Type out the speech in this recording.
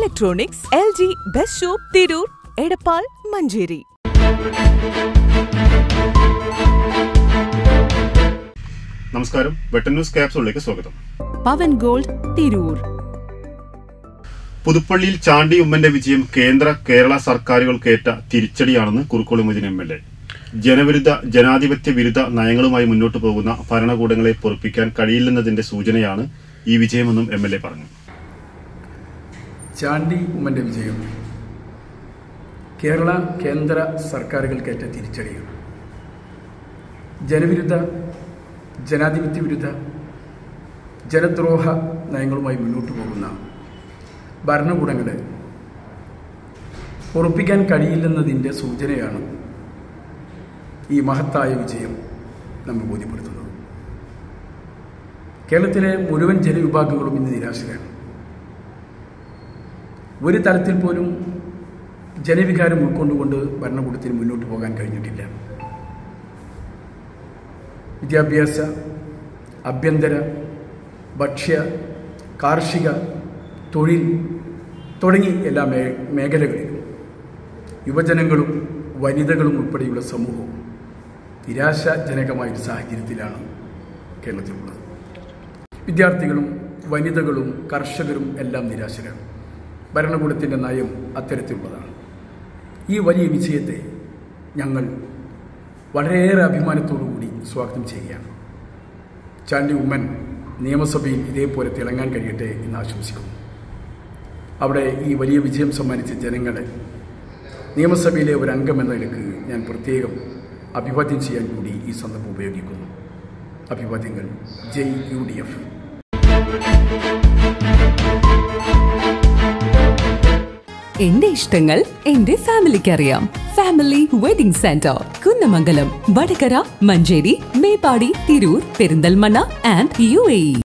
Electronics, LG best shop, Tirur, Edappal, Manjeri. നമസ്കാരം, വെട്ടൻ news ക്യാപ്സൂളിലേക്ക് സ്വാഗതം. പവൻ ഗോൾഡ്, തിരൂർ. പുതുപ്പള്ളിയിൽ ചാണ്ടി ഉമ്മന്റെ വിജയം കേരള സർക്കാരുകൾക്കേറ്റ തിരിച്ചടിയാണെന്ന് കുറുക്കോളി മൊയ്തീൻ MLA. ജനവിരുദ്ധ, ജനാധിപത്യ വിരുദ്ധ നയങ്ങളുമായി മുന്നോട്ടു പോകുന്ന ഭരണകൂടങ്ങളെ പൊറുപ്പിക്കാൻ കഴിയില്ലെന്നതിന്റെ സൂചനയാണ് ഈ വിജയമെന്നും MLA പറഞ്ഞു. ചാണ്ടി ഉമ്മന്റെ വിജയം കേന്ദ്ര സർക്കാരുകൾക്കേറ്റ തിരിച്ചടിയാണ്. ജനവിരുദ്ധ, ജനാധിപത്യ വിരുദ്ധ, ജനദ്രോഹ നയങ്ങളുമായി മുന്നോട്ടു പോകുന്ന ഭരണകൂടങ്ങളെ ഉറപ്പിക്കാൻ കഴിയില്ലെന്നതിൻ്റെ സൂചനയാണ് ഈ മഹത്തായ വിജയം നമ്മൾ ബോധ്യപ്പെടുത്തുന്നത്. കേരളത്തിലെ മുഴുവൻ ജനവിഭാഗങ്ങളും ഇന്ന് നിരാശരാണ്. ഒരു തലത്തിൽ പോലും ജനവികാരം ഉൾക്കൊണ്ടുകൊണ്ട് ഭരണകൂടത്തിന് മുന്നോട്ട് പോകാൻ കഴിഞ്ഞിട്ടില്ല. വിദ്യാഭ്യാസ, ആഭ്യന്തര, ഭക്ഷ്യ, കാർഷിക, തൊഴിൽ തുടങ്ങി എല്ലാ മേഖലകളിലും യുവജനങ്ങളും വനിതകളും ഉൾപ്പെടെയുള്ള സമൂഹവും നിരാശാജനകമായൊരു സാഹചര്യത്തിലാണ് കേരളത്തിലുള്ളത്. വിദ്യാർത്ഥികളും വനിതകളും കർഷകരും എല്ലാം നിരാശരാണ്. ഭരണകൂടത്തിൻ്റെ നയം അത്തരത്തിലുള്ളതാണ്. ഈ വലിയ വിജയത്തെ ഞങ്ങൾ വളരെയേറെ അഭിമാനത്തോടുകൂടി സ്വാഗതം ചെയ്യുകയാണ്. ചാണ്ടി ഉമ്മൻ നിയമസഭയിൽ ഇതേപോലെ തിളങ്ങാൻ കഴിയട്ടെ എന്ന് ആശംസിക്കുന്നു. അവിടെ ഈ വലിയ വിജയം സമ്മാനിച്ച ജനങ്ങളെ നിയമസഭയിലെ ഒരു അംഗമെന്ന നിലക്ക് ഞാൻ പ്രത്യേകം അഭിവാദ്യം ചെയ്യാൻ കൂടി ഈ സന്ദർഭം ഉപയോഗിക്കുന്നു. അഭിവാദ്യങ്ങൾ. ജയ് UDF. എന്റെ ഇഷ്ടങ്ങൾ എന്റെ ഫാമിലിക്ക് അറിയാം. Family wedding centre, Kunnamangalam, Vadakara, Manjeri, Meppadi, Tirur, Perinthalmanna and UAE.